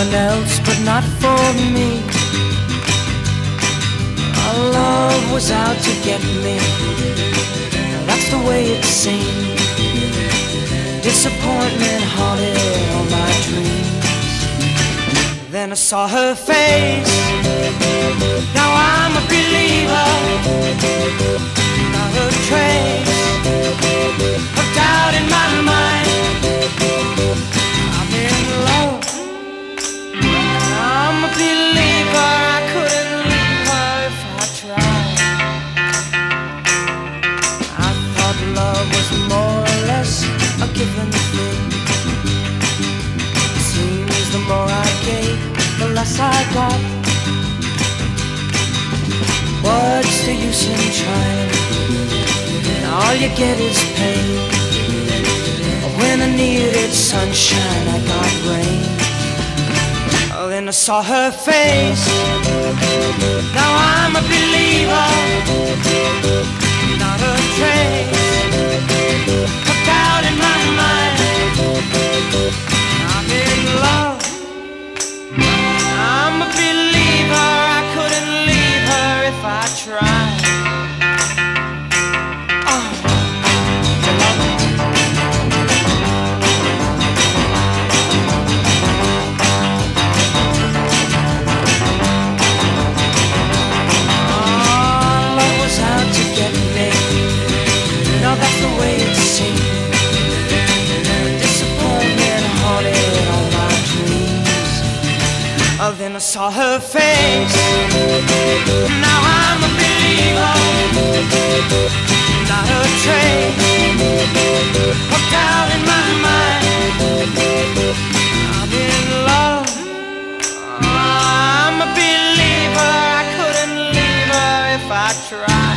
someone else, but not for me. Our love was out to get me. That's the way it seemed. Disappointment haunted all my dreams. Then I saw her face. Now I'm a believer. Not a trace of doubt in my mind. I'm in love. I'm a believer. I couldn't leave her if I tried. I thought love was more or less a given thing. Seems the more I gave, the less I got. What's the use in trying? All you get is pain. When I needed sunshine, I got rain. Then I saw her face. Now I'm a believer. Not a trace of doubt in my mind. I'm in love. I'm a believer. I couldn't leave her if I tried. That's the way it seemed. Disappointment haunted all my dreams. Then I saw her face. Now I'm a believer. Not a trace of doubt in my mind. I'm in love. I'm a believer. I couldn't leave her if I tried.